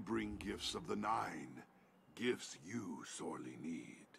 bring gifts of the Nine. Gifts you sorely need.